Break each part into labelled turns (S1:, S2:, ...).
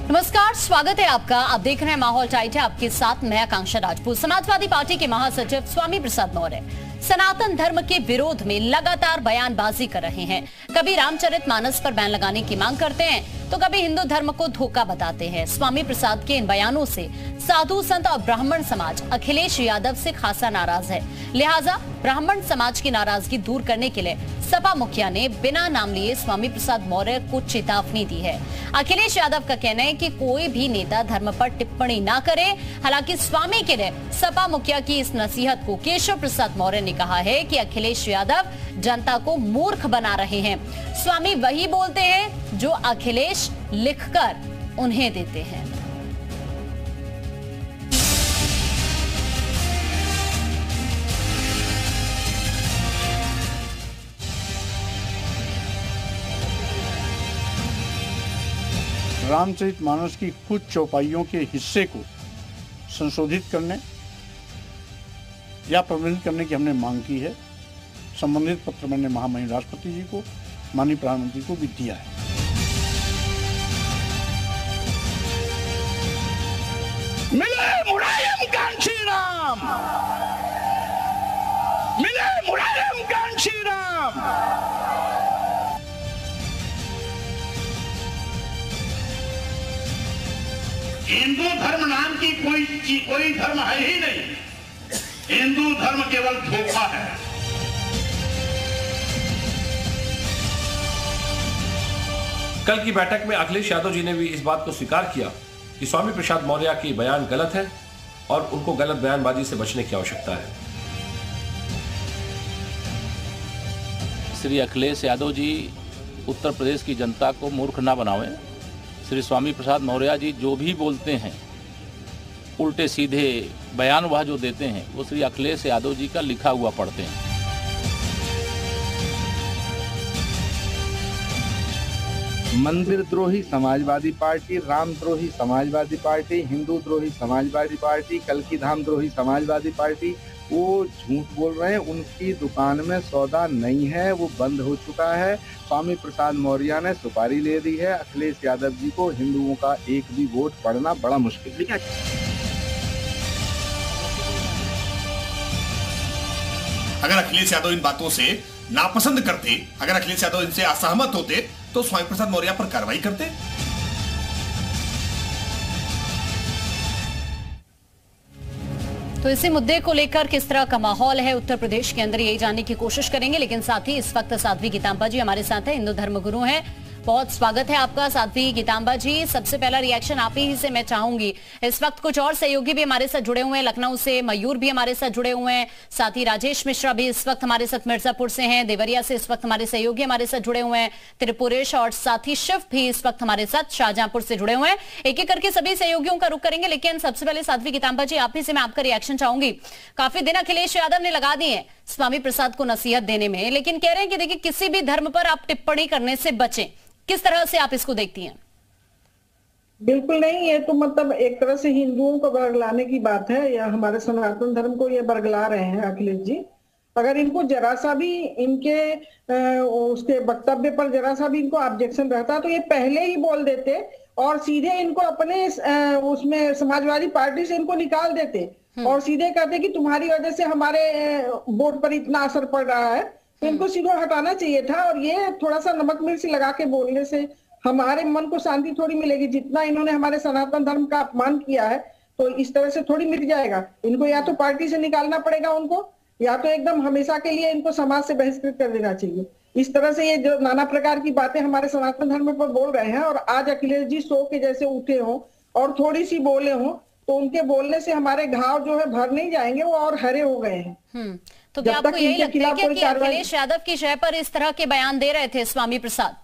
S1: नमस्कार, स्वागत है आपका। आप देख रहे हैं माहौल टाइट है, आपके साथ मैं आकांक्षा राजपूत। समाजवादी पार्टी के महासचिव स्वामी प्रसाद मौर्य सनातन धर्म के विरोध में लगातार बयानबाजी कर रहे हैं। कभी रामचरितमानस पर बैन लगाने की मांग करते हैं तो कभी हिंदू धर्म को धोखा बताते हैं। स्वामी प्रसाद के इन बयानों से साधु संत और ब्राह्मण समाज अखिलेश यादव से खासा नाराज है। लिहाजा ब्राह्मण समाज की नाराजगी दूर करने के लिए सपा मुखिया ने बिना नाम लिए स्वामी प्रसाद मौर्य को चेतावनी दी है। अखिलेश यादव का कहना है कि कोई भी नेता धर्म पर टिप्पणी ना करे। हालांकि स्वामी के लिए सपा मुखिया की इस नसीहत को केशव प्रसाद मौर्य ने कहा है कि अखिलेश यादव जनता को मूर्ख बना रहे हैं। स्वामी वही बोलते हैं जो अखिलेश लिखकर उन्हें देते हैं।
S2: रामचरितमानस की कुछ चौपाइयों के हिस्से को संशोधित करने या प्रबंधित करने की हमने मांग की है। संबंधित पत्र मैंने महामहिम राष्ट्रपति जी को, माननीय प्रधानमंत्री को भी दिया है। मिले मुलायम कांची राम, मिले मुलायम कांची राम।
S3: हिंदू धर्म नाम की कोई धर्म है ही नहीं। हिंदू धर्म केवल धोखा है।
S4: कल की बैठक में अखिलेश यादव जी ने भी इस बात को स्वीकार किया कि स्वामी प्रसाद मौर्य की बयान गलत है और उनको गलत बयानबाजी से बचने की आवश्यकता है।
S5: श्री अखिलेश यादव जी उत्तर प्रदेश की जनता को मूर्ख ना बनावें। श्री स्वामी प्रसाद मौर्य जी जो भी बोलते हैं, उल्टे सीधे बयान वह जो देते हैं, वो श्री अखिलेश यादव जी का लिखा हुआ पढ़ते हैं।
S6: मंदिर द्रोही समाजवादी पार्टी, राम द्रोही समाजवादी पार्टी, हिंदू द्रोही समाजवादी पार्टी, कल्की धाम द्रोही समाजवादी पार्टी, वो झूठ बोल रहे हैं। उनकी दुकान में सौदा नहीं है, वो बंद हो चुका है। स्वामी प्रसाद मौर्य ने सुपारी ले दी है। अखिलेश यादव जी को हिंदुओं का एक भी वोट पड़ना बड़ा मुश्किल है।
S7: अगर अखिलेश यादव इन बातों से नापसंद करते, अगर अखिलेश यादव इनसे असहमत होते तो स्वामी प्रसाद मौर्य पर कार्रवाई करते।
S1: तो इसी मुद्दे को लेकर किस तरह का माहौल है उत्तर प्रदेश के अंदर, यही जानने की कोशिश करेंगे। लेकिन साथ ही इस वक्त साध्वी गीतांबा जी हमारे साथ हैं, हिंदू धर्मगुरु हैं। बहुत स्वागत है आपका साध्वी गीतांबा जी। सबसे पहला रिएक्शन आप ही से मैं चाहूंगी। इस वक्त कुछ और सहयोगी भी हमारे साथ जुड़े हुए हैं, लखनऊ से मयूर भी हमारे साथ जुड़े हुए हैं, साथ ही राजेश मिश्रा भी इस वक्त हमारे साथ मिर्जापुर से हैं, देवरिया से इस वक्त हमारे सहयोगी हमारे साथ जुड़े हुए हैं, त्रिपुरेश और साथ ही शिव भी इस वक्त हमारे साथ शाहजहांपुर से जुड़े हुए हैं। एक एक करके सभी सहयोगियों का रुख करेंगे, लेकिन सबसे पहले साध्वी गीतांबा जी आप ही से मैं आपका रिएक्शन चाहूंगी। काफी दिन अखिलेश यादव ने लगा दिए स्वामी प्रसाद को नसीहत देने में, लेकिन कह रहे हैं कि देखिए किसी भी धर्म पर आप टिप्पणी करने से बचें। किस तरह से आप इसको देखती हैं?
S8: बिल्कुल नहीं, ये तो मतलब एक तरह से हिंदुओं को बरगलाने की बात है, या हमारे सनातन धर्म को ये बरगला रहे हैं अखिलेश जी। अगर इनको जरा सा भी इनके उसके वक्तव्य पर जरा सा भी इनको ऑब्जेक्शन रहता तो ये पहले ही बोल देते और सीधे इनको अपने उसमें समाजवादी पार्टी से इनको निकाल देते और सीधे कहते कि तुम्हारी वजह से हमारे वोट पर इतना असर पड़ रहा है, तो इनको सीधे हटाना चाहिए था। और ये थोड़ा सा नमक मिर्च लगा के बोलने से हमारे मन को शांति थोड़ी मिलेगी। जितना इन्होंने हमारे सनातन धर्म का अपमान किया है तो इस तरह से थोड़ी मिट जाएगा। इनको या तो पार्टी से निकालना पड़ेगा उनको, या तो एकदम हमेशा के लिए इनको समाज से बहिष्कृत कर देना चाहिए। इस तरह से ये जो नाना प्रकार की बातें हमारे सनातन धर्म पर बोल रहे हैं, और आज अखिलेश जी सो के जैसे उठे हों और थोड़ी सी बोले हों, तो उनके बोलने से हमारे घाव जो है भर नहीं जाएंगे, वो और हरे हो गए हैं।
S1: तो क्या आपको यही लगता है कि अखिलेश यादव की जय पर इस तरह के बयान दे रहे थे स्वामी प्रसाद?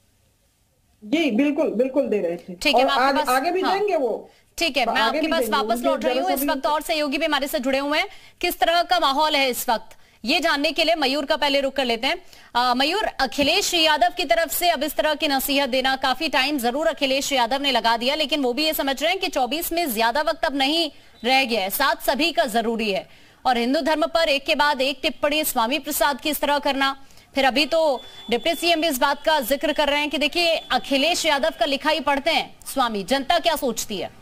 S8: जी बिल्कुल बिल्कुल दे रहे थे।
S1: ठीक है,
S8: आगे भी देंगे वो।
S1: ठीक है, मैं आपके पास वापस लौट रही हूँ। इस वक्त और सहयोगी भी हमारे साथ जुड़े हुए हैं। किस तरह का माहौल है इस वक्त, ये जानने के लिए मयूर का पहले रुख कर लेते हैं। मयूर, अखिलेश यादव की तरफ से अब इस तरह की नसीहत देना, काफी टाइम जरूर अखिलेश यादव ने लगा दिया, लेकिन वो भी ये समझ रहे हैं कि 24 में ज्यादा वक्त अब नहीं रह गया है, साथ सभी का जरूरी है। और हिंदू धर्म पर एक के बाद एक टिप्पणी स्वामी प्रसाद की इस तरह करना, फिर अभी तो डिप्टी सीएम भी इस बात का जिक्र कर रहे हैं कि देखिए अखिलेश यादव का लिखा ही पढ़ते हैं स्वामी, जनता क्या सोचती है।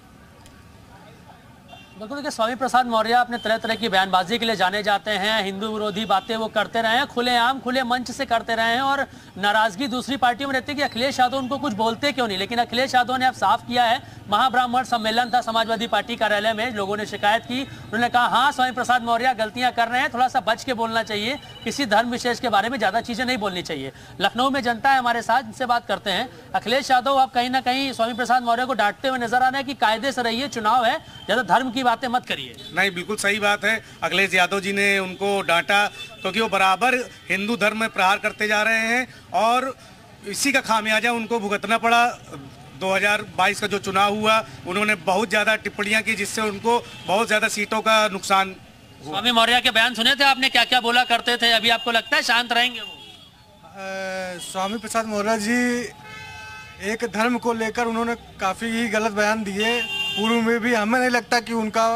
S9: बिल्कुल, देखिए स्वामी प्रसाद मौर्य अपने तरह तरह की बयानबाजी के लिए जाने जाते हैं। हिंदू विरोधी बातें वो करते रहे हैं, खुलेआम खुले मंच से करते रहे हैं, और नाराजगी दूसरी पार्टियों में रहती है कि अखिलेश यादव उनको कुछ बोलते क्यों नहीं। लेकिन अखिलेश यादव ने अब साफ किया है, महाब्राह्मण सम्मेलन था समाजवादी पार्टी कार्यालय में, लोगों ने शिकायत की, उन्होंने कहा हाँ स्वामी प्रसाद मौर्य गलतियां कर रहे हैं, थोड़ा सा बच के बोलना चाहिए, किसी धर्म विशेष के बारे में ज्यादा चीजें नहीं बोलनी चाहिए। लखनऊ में जनता है हमारे साथ, इनसे बात करते हैं। अखिलेश यादव अब कहीं ना कहीं स्वामी प्रसाद मौर्य को डांटते हुए नजर आ रहे हैं कि कायदे से रहिए, चुनाव है, ज्यादा धर्म की बातें मत करिए।
S10: नहीं, बिल्कुल सही बात है। अखिलेश यादव जी ने उनको डांटा क्योंकि वो बराबर हिंदू धर्म में प्रहार करते जा रहे हैं, और इसी का खामियाजा उनको भुगतना पड़ा। 2022 का जो चुनाव हुआ, उन्होंने बहुत ज्यादा टिप्पणियां की, जिससे उनको बहुत ज्यादा सीटों का नुकसान हुआ।
S9: स्वामी मौर्य के बयान सुने थे आपने, क्या क्या बोला करते थे? अभी आपको लगता है शांत रहेंगे वो?
S11: स्वामी प्रसाद मौर्य जी एक धर्म को लेकर उन्होंने काफी ही गलत बयान दिए। पूर्व में भी हमें नहीं लगता कि उनका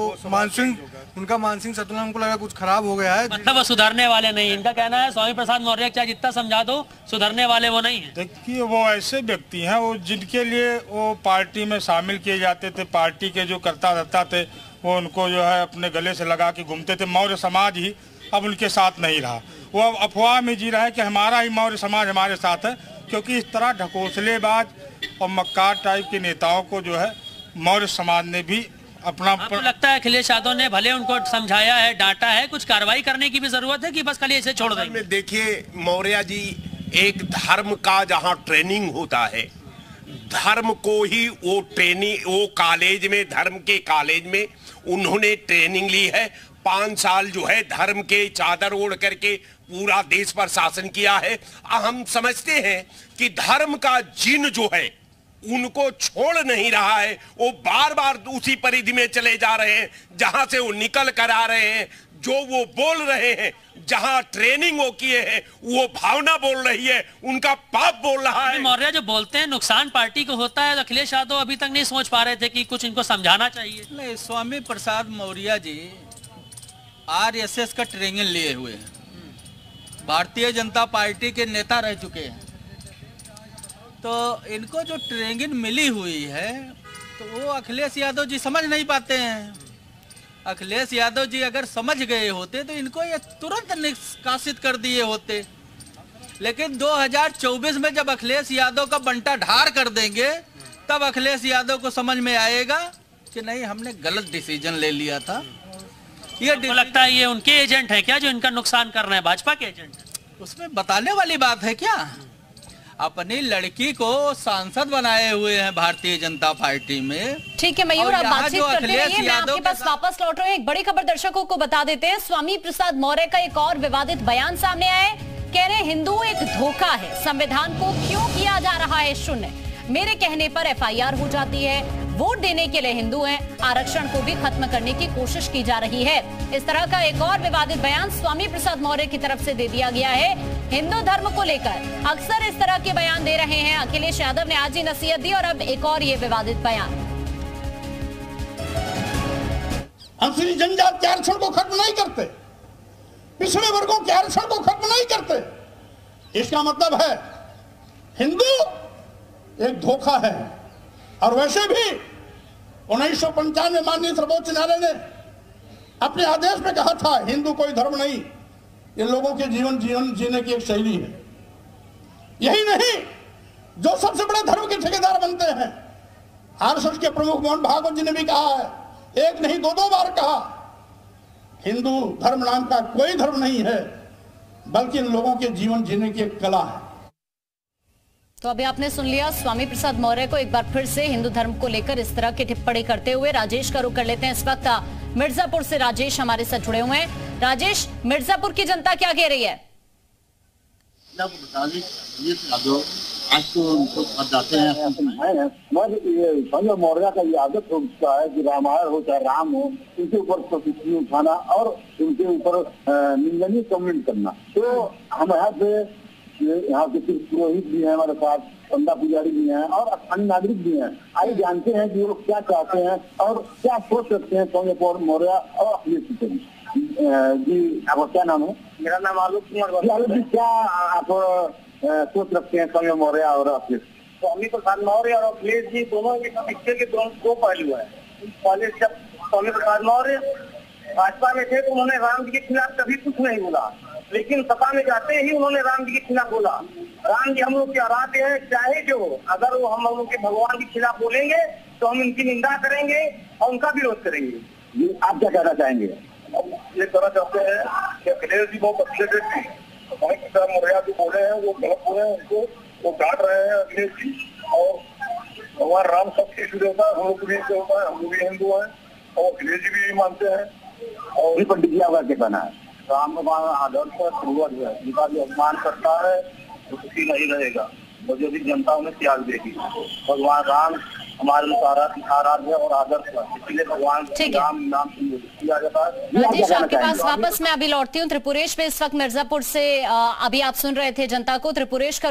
S11: मानसिक संतुलन, हमको लगा कुछ खराब हो गया है।
S9: मतलब वो सुधरने वाले नहीं, इनका कहना है स्वामी प्रसाद मौर्य चाहे जितना समझा दो, सुधरने वाले वो नहीं है।
S12: देखिए, वो ऐसे व्यक्ति हैं वो जिनके लिए वो पार्टी में शामिल किए जाते थे, पार्टी के जो करता धरता थे वो उनको जो है अपने गले से लगा के घूमते थे। मौर्य समाज ही अब उनके साथ नहीं रहा, वो अब अफवाह में जी रहा है कि हमारा ही मौर्य समाज हमारे साथ है, क्योंकि इस तरह ढकोसलेबाज और मक्कार टाइप के नेताओं को जो है मौर्य समाज ने भी अपना।
S9: आपको लगता है अखिलेश यादव ने भले उनको समझाया है, डांटा है, कुछ कार्रवाई करने की भी जरूरत है कि बस खाली ऐसे छोड़ देंगे?
S13: देखिए मौर्य जी, एक धर्म का जहां ट्रेनिंग होता है, धर्म को ही वो ट्रेनिंग, वो कॉलेज में, धर्म के कॉलेज में उन्होंने ट्रेनिंग ली है। 5 साल जो है धर्म के चादर ओढ़ करके पूरा देश पर शासन किया है। हम समझते हैं कि धर्म का जिन जो है उनको छोड़ नहीं रहा है, वो बार बार उसी परिधि में चले जा रहे हैं जहां से वो निकल कर आ रहे हैं। जो वो बोल रहे हैं, जहां ट्रेनिंग वो किए हैं, वो भावना बोल रही है, उनका पाप बोल रहा है।
S9: मौर्य जो बोलते हैं नुकसान पार्टी को होता है, तो अखिलेश यादव अभी तक नहीं सोच पा रहे थे कि कुछ इनको समझाना चाहिए?
S14: नहीं, स्वामी प्रसाद मौर्य जी RSS का ट्रेनिंग लिए हुए हैं, भारतीय जनता पार्टी के नेता रह चुके हैं, तो इनको जो ट्रेनिंग मिली हुई है तो वो अखिलेश यादव जी समझ नहीं पाते हैं। अखिलेश यादव जी अगर समझ गए होते तो इनको ये तुरंत निष्कासित कर दिए होते। लेकिन 2024 में जब अखिलेश यादव का बंटा ढार कर देंगे, तब अखिलेश यादव को समझ में आएगा कि नहीं, हमने गलत डिसीजन ले लिया था।
S9: ये लगता है ये उनके एजेंट है क्या जो इनका नुकसान कर रहे हैं, भाजपा के एजेंट?
S14: उसमें बताने वाली बात है क्या? अपनी लड़की को सांसद बनाए हुए हैं भारतीय जनता पार्टी में।
S1: ठीक है मयूर, आप बातचीत करते रहिए, मैं आपके पास वापस लौट रही हूँ। एक बड़ी खबर दर्शकों को बता देते हैं। स्वामी प्रसाद मौर्य का एक और विवादित बयान सामने आया है। कह रहे हिंदू एक धोखा है, संविधान को क्यों किया जा रहा है शून्य, मेरे कहने पर FIR हो जाती है, वोट देने के लिए हिंदू हैं, आरक्षण को भी खत्म करने की कोशिश की जा रही है। इस तरह का एक और विवादित बयान स्वामी प्रसाद मौर्य की तरफ से दे दिया गया है हिंदू धर्म को लेकर। अक्सर इस तरह के बयान दे रहे हैं अखिलेश यादव ने, आज ही नसीहत दी और अब एक और ये विवादित बयान।
S2: हम श्री जनजाति के आरक्षण को खत्म नहीं करते, पिछड़े वर्गों के आरक्षण को खत्म नहीं करते। इसका मतलब है हिंदू एक धोखा है। और वैसे भी 1995 में माननीय सर्वोच्च न्यायालय ने अपने आदेश में कहा था हिंदू कोई धर्म नहीं, ये लोगों के जीवन जीने की एक शैली है। यही नहीं, जो सबसे बड़े धर्म के ठेकेदार बनते हैं, RSS के प्रमुख मोहन भागवत जी ने भी कहा है, एक नहीं 2 बार कहा, हिंदू धर्म नाम का कोई धर्म नहीं है, बल्कि इन लोगों के जीवन जीने की एक कला है।
S1: तो अभी आपने सुन लिया स्वामी प्रसाद मौर्य को एक बार फिर से हिंदू धर्म को लेकर इस तरह की टिप्पणी करते हुए। राजेश का रुख कर लेते हैं। इस वक्त मिर्जापुर से राजेश हमारे साथ जुड़े हुए हैं। राजेश, मिर्जापुर की जनता क्या कह रही है?
S15: आज तो उनको बताते हैं मौर्य का ये आदत हो चुका है कि रामायण हो चाहे राम हो, उनके ऊपर प्रतिक्रिया उठाना और उनके ऊपर निंदनीय कमेंट करना। तो हम यहाँ के सिर्फ पुरोहित भी हैं हमारे साथ, पंडा पुजारी भी हैं और स्थानीय नागरिक भी हैं। आइए जानते हैं कि वो क्या चाहते हैं और क्या सोच सकते हैं स्वामी मौर्य और अखिलेश यादव। जी आपका क्या नाम है?
S16: मेरा नाम आलोक कुमार।
S15: आलोक जी, क्या आप सोच रखते हैं स्वामी मौर्य और अखिलेश?
S16: स्वामी प्रसाद मौर्य और अखिलेश जी दोनों के पिक्चर के दो पहलू है। पहले जब स्वामी प्रसाद मौर्य भाजपा में थे तो उन्होंने राम जी के खिलाफ कभी कुछ नहीं बोला, लेकिन सत्ता में जाते ही उन्होंने राम जी के खिलाफ बोला। राम जी हम लोग के आराध्य है, चाहे जो अगर वो हम लोग के भगवान के खिलाफ बोलेंगे तो हम उनकी निंदा करेंगे और उनका विरोध करेंगे।
S15: आप क्या कहना चाहेंगे?
S16: ये कहना चाहते हैं कि अखिलेश जी बहुत अच्छे व्यक्ति स्वामी प्रसाद मौर्य जो बोले हैं वो गलत बोले हैं, उनको वो डांट रहे हैं अखिलेश जी। और भगवान राम सबके जुड़े होता है, हम लोग भी होता है, हम लोग भी हिंदू हैं और अखिलेश जी भी मानते हैं।
S15: और पंडित जी आपका क्या कहना है?
S16: राम भगवान आदर्श है, पूर्वज है, जिनका भी अपमान करता है तो सुखी नहीं रहेगा और जो भी जनता उन्हें त्याग देगी। भगवान राम हमारे आराध्य और आदर्श है, इसलिए भगवान राम नाम किया जाता है।
S1: राजेश, आपके पास वापस मैं अभी लौटती हूँ। त्रिपुरेश में इस वक्त मिर्जापुर से अभी आप सुन रहे थे जनता को। त्रिपुरेश का